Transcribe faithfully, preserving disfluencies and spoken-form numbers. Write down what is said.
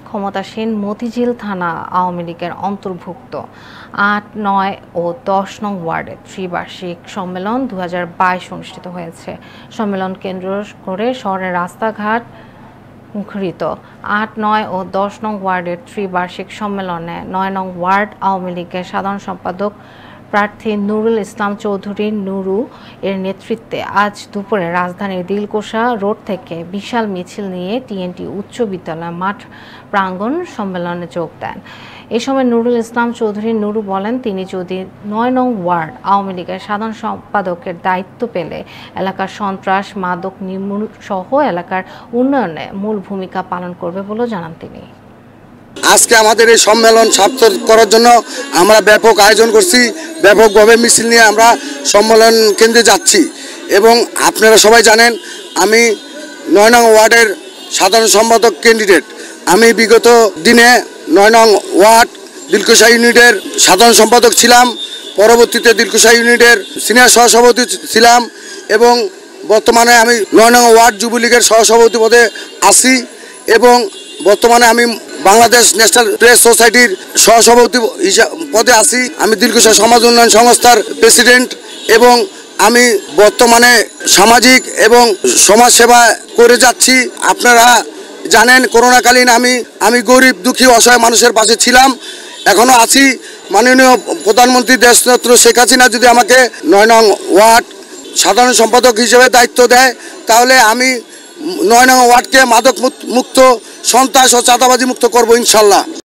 ক্ষমতাসীন মতিঝিল থানা আওয়ামী লীগের অন্তর্ভুক্ত আট নয় ও দশ নং ওয়ার্ডে ত্রিবার্ষিক সম্মেলন দু হাজার বাইশ অনুষ্ঠিত হয়েছে। সম্মেলন কেন্দ্র করে শহরের রাস্তাঘাট মুখরিত। আট নয় ও দশ নং ওয়ার্ডের ত্রিবার্ষিক সম্মেলনে নয় নং ওয়ার্ড আওয়ামী লীগের সাধারণ সম্পাদক প্রার্থী নুরুল ইসলাম চৌধুরী নুরু এর নেতৃত্বে আজ দুপুরে রাজধানীর দিলকুশা রোড থেকে বিশাল মিছিল নিয়ে টিএনটি উচ্চ বিদ্যালয় মাঠ প্রাঙ্গণ সম্মেলনে যোগ দেন। এ সময় নুরুল ইসলাম চৌধুরী নুরু বলেন, তিনি যদি নয় নং ওয়ার্ড আওয়ামী লীগের সাধারণ সম্পাদকের দায়িত্ব পেলে এলাকার সন্ত্রাস মাদক নির্মূল সহ এলাকার উন্নয়নে মূল ভূমিকা পালন করবে বলে জানান তিনি। আজকে আমাদের এই সম্মেলন সার্থক করার জন্য আমরা ব্যাপক আয়োজন করছি। ব্যাপকভাবে মিছিল নিয়ে আমরা সম্মেলন কেন্দ্রে যাচ্ছি এবং আপনারা সবাই জানেন আমি নয় নং ওয়ার্ডের সাধারণ সম্পাদক ক্যান্ডিডেট। আমি বিগত দিনে নয় নং ওয়ার্ড দিলকুশা ইউনিটের সাধারণ সম্পাদক ছিলাম, পরবর্তীতে দিলকুশা ইউনিটের সিনিয়র সহসভাপতি ছিলাম এবং বর্তমানে আমি নয় নং ওয়ার্ড যুবলীগের সহসভাপতি পদে আছি এবং বর্তমানে আমি বাংলাদেশ ন্যাশনাল প্রেস সোসাইটির সহসভাপতি পদে আছি। আমি দিলকুশা সমাজ উন্নয়ন সংস্থার প্রেসিডেন্ট এবং আমি বর্তমানে সামাজিক এবং সমাজ সেবা করে যাচ্ছি। আপনারা জানেন করোনাকালীন আমি আমি গরিব দুঃখী অসহায় মানুষের পাশে ছিলাম, এখনও আছি। মাননীয় প্রধানমন্ত্রী দেশনেত্রী শেখ হাসিনা যদি আমাকে নয় নং ওয়ার্ড সাধারণ সম্পাদক হিসেবে দায়িত্ব দেয় তাহলে আমি নয় নং ওয়ার্ডকে মাদক মুক্ত, সন্ত্রাস ও চাঁদাবাজি মুক্ত করবো ইনশাল্লাহ।